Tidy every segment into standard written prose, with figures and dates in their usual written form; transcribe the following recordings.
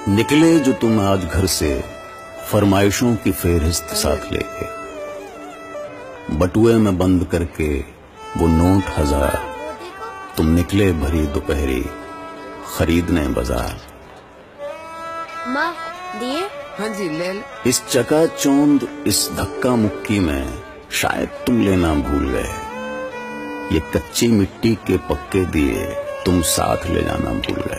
निकले जो तुम आज घर से फरमाइशों की फेहरिस्त साथ लेके, बटुए में बंद करके वो नोट 1000, तुम निकले भरी दोपहरी खरीदने बाजार। माँ दिए? हाँ जी ले ले। इस चकाचौंध इस धक्का मुक्की में शायद तुम लेना भूल गए, ये कच्ची मिट्टी के पक्के दिए तुम साथ ले जाना भूल गए।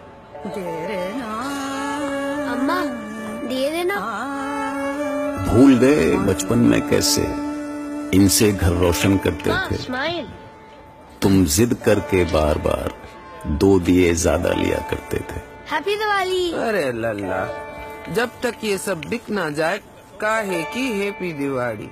अम्मा दिए देना। भूल गए बचपन में कैसे इनसे घर रोशन करते थे। स्माइल। तुम जिद करके बार बार 2 दिए ज्यादा लिया करते थे। हैप्पी दिवाली। अरे लल्ला, जब तक ये सब बिक ना जाए काहे की हैप्पी दिवाली।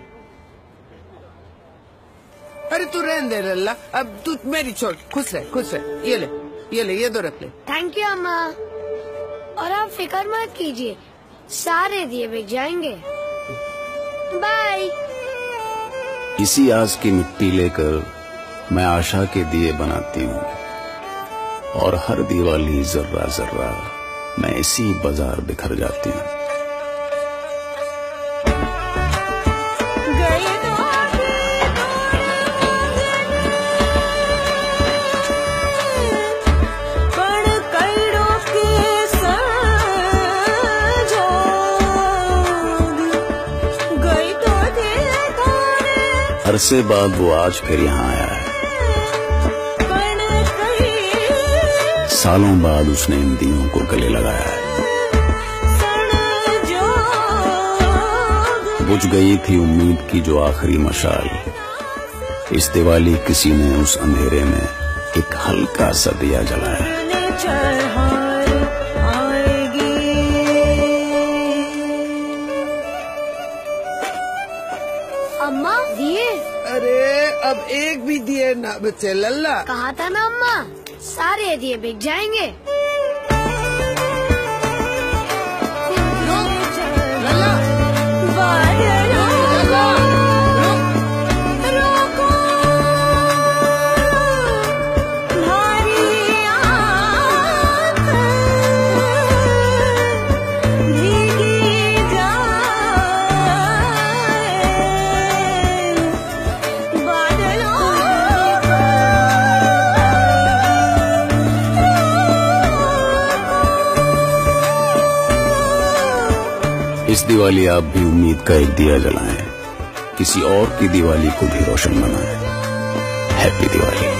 अरे तू रहने दे लल्ला, अब तू मेरी छोड़, खुश रह खुश रह। ये ले ये 2 रख ले। थैंक यू अम्मा। और आप फिक्र मत कीजिए, सारे दिए बिक जाएंगे। बाय। इसी आस की मिट्टी लेकर मैं आशा के दिए बनाती हूँ, और हर दिवाली जर्रा जर्रा मैं इसी बाजार बिखर जाती हूँ। अरसे बाद वो आज फिर यहाँ आया है, सालों बाद उसने इन दियों को गले लगाया है। बुझ गई थी उम्मीद की जो आखिरी मशाल, इस दिवाली किसी ने उस अंधेरे में एक हल्का सा दिया जलाया है। अम्मा दिए? अरे अब एक भी दिए ना बचे लल्ला। कहा था ना अम्मा, सारे दिए बिक जाएंगे। इस दिवाली आप भी उम्मीद का एक दिया जलाएं, किसी और की दिवाली को भी रोशन बनाएं। हैप्पी दिवाली।